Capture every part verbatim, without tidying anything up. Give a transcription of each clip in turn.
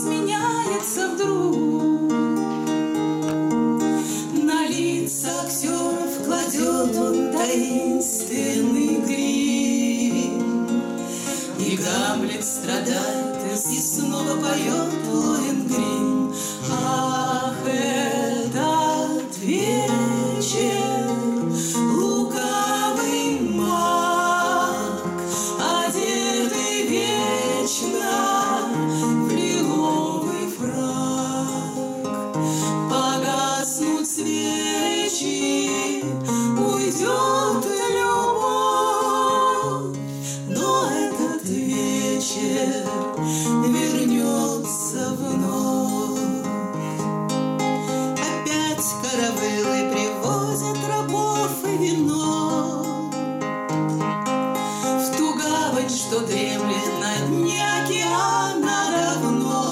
сменяется вдруг. На лица актеров кладет он таинственный грим, и Гамлет страдает, и снова поет Лоенгрин. Ах, этот вечер, лукавый маг, одетый вечно в лиловый фрак. Погаснут свечи, уйдет любовь, но этот вечер вернется вновь. Опять каравеллы привозят рабов и вино в ту гавань, что дремлет на дне океана давно.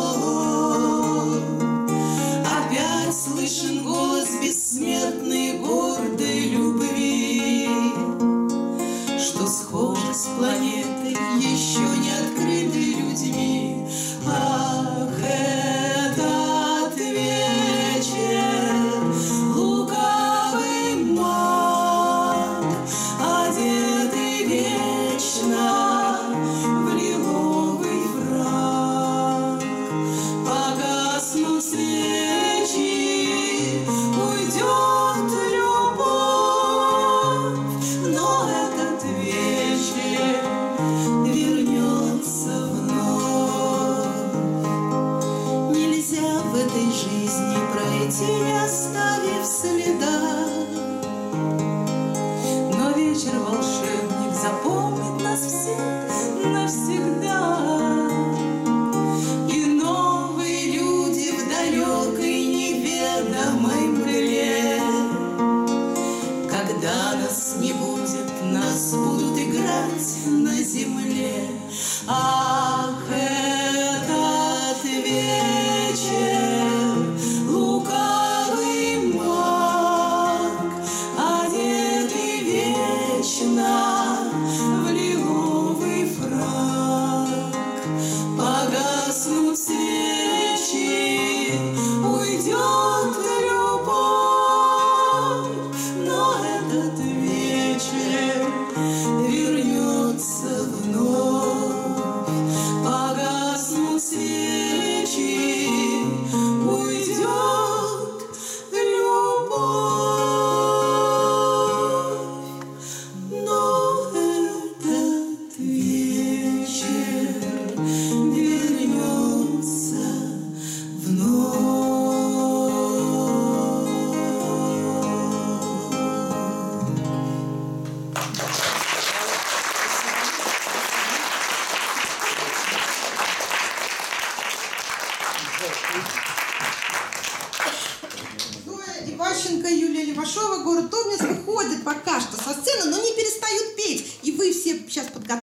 Опять слышен голос бессмертной гордой любви, что схожа с планетой, еще не открытой людьми. Ах, этот вечер, лукавый маг, одетый вечно в лиловый фрак. Погаснут свечи, уйдет любовь, но этот вечер вернется вновь. Нельзя в этой жизни пройти, не оставив следа, но вечер волшебник запомнит нас всех навсегда. И новые люди в далекой неведомой мгле, когда нас не будет, нас будут играть на земле. Ах, этот вечер, лукавый маг, одетый вечно в лиловый фрак. Погаснут свечи, уйдет любовь, но этот вечер вернется вновь. Погаснут свечи, уйдет любовь, но этот вечер вернется вновь. Зоя Иващенко, Юлия Левашова, город Обнинск, выходят пока что со сцены, но не перестают петь. И вы все сейчас подготовлены.